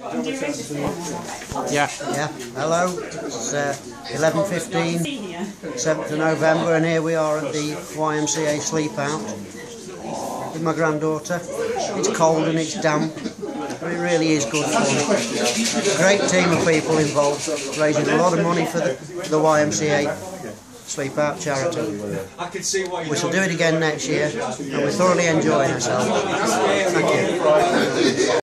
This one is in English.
Yeah. Yeah. Hello. It's 11:15, 7th of November, and here we are at the YMCA sleep out with my granddaughter. It's cold and it's damp, but it really is good fun. Great team of people involved, raising a lot of money for the YMCA Sleep Out charity. We shall do it again next year, and we're thoroughly enjoying ourselves. Thank you.